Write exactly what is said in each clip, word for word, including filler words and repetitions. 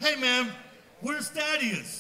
Hey man, where's Thaddeus?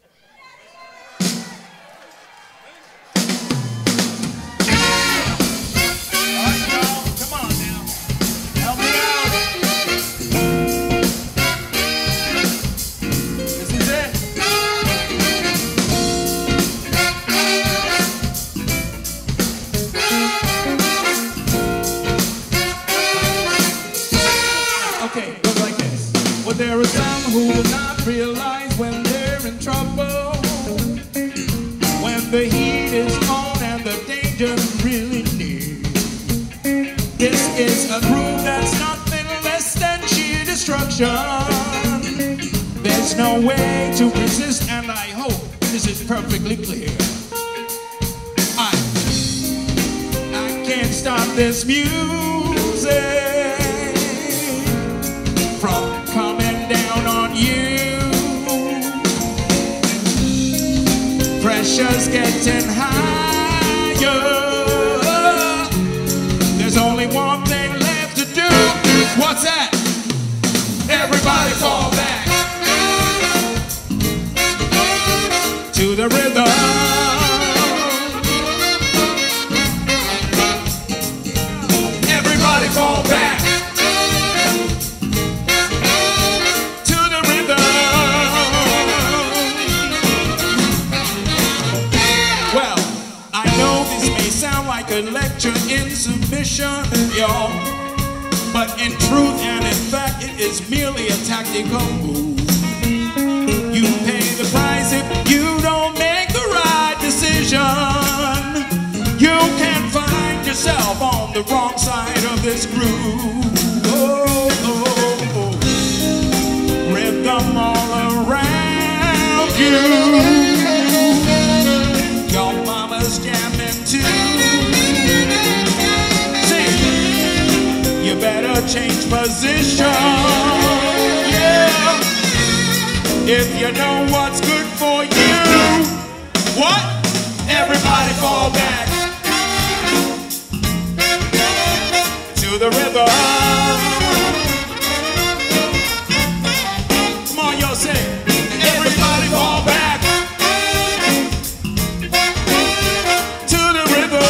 There are some who do not realize when they're in trouble, when the heat is on and the danger's really near. This is a groove that's nothing less than sheer destruction. There's no way to resist, and I hope this is perfectly clear. I, I can't stop this music from coming down on you. Pressure's getting higher. There's only one thing left to do. What's that? Everybody fall back to the rhythm. Everybody fall back. A lecture in submission, y'all, but in truth and in fact it is merely a tactical move. You pay the price if you don't make the right decision. You can find yourself on the wrong side of this groove. Oh, oh, oh. Rhythm all around you. Your mama's jamming too. You better change position, yeah. If you know what's good for you. What? Everybody fall back to the rhythm. Come on, y'all say. Everybody fall back to the rhythm.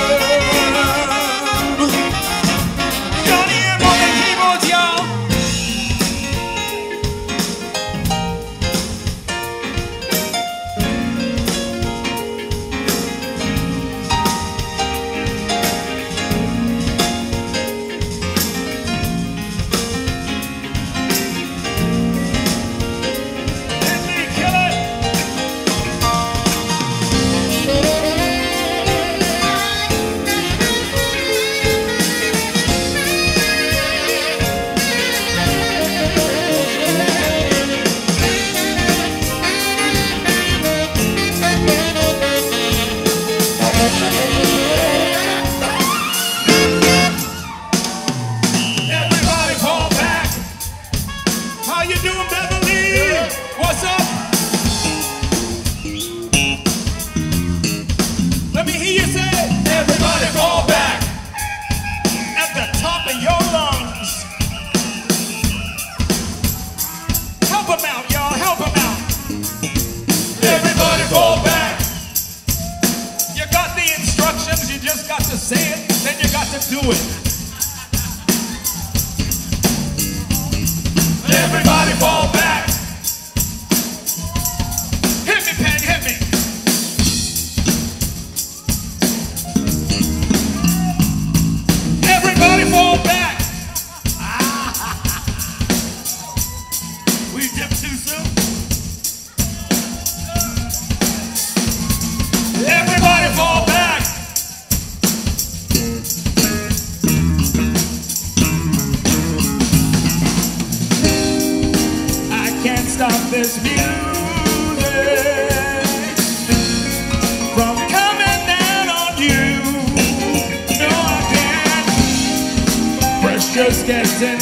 Just getting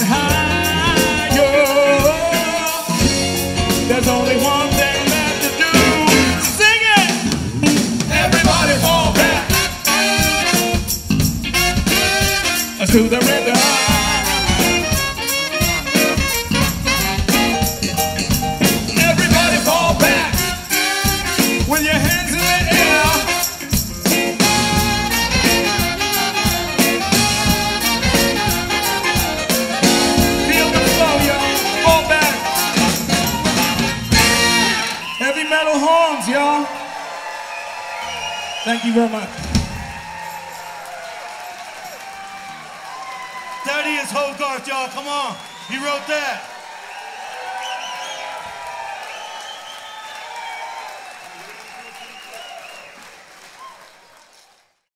higher. There's only one thing left to do. Sing it! Everybody fall back to the rhythm. horns, y'all. Thank you very much. Thaddeus Hogarth, y'all, come on. He wrote that.